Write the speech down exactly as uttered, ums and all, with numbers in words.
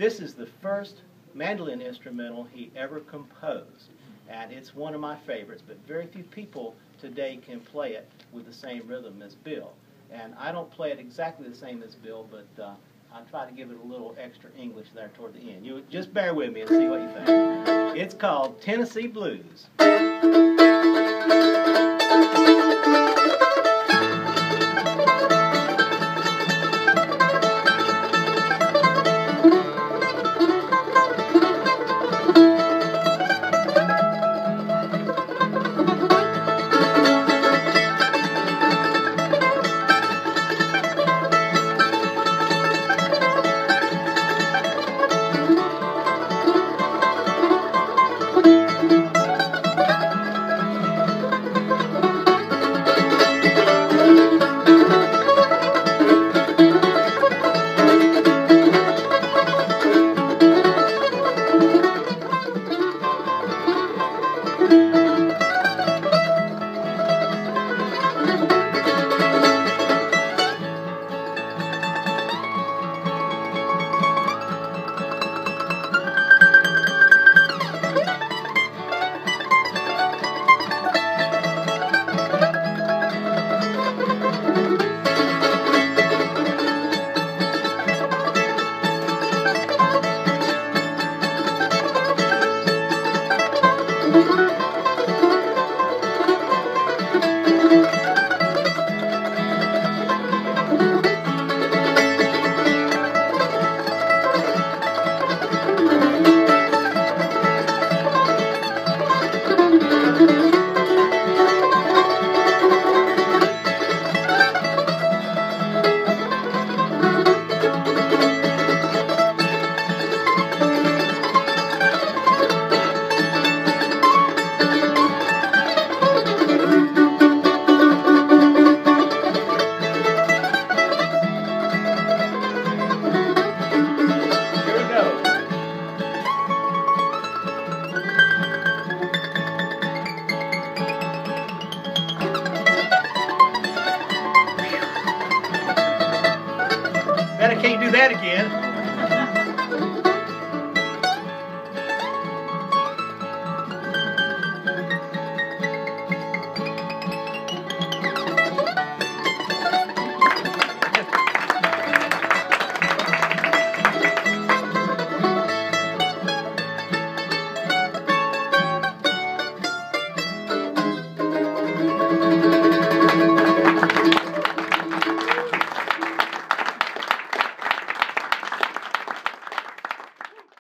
This is the first mandolin instrumental he ever composed, and it's one of my favorites, but very few people today can play it with the same rhythm as Bill. And I don't play it exactly the same as Bill, but uh, I try to give it a little extra English there toward the end. You just bear with me and see what you think. It's called Tennessee Blues.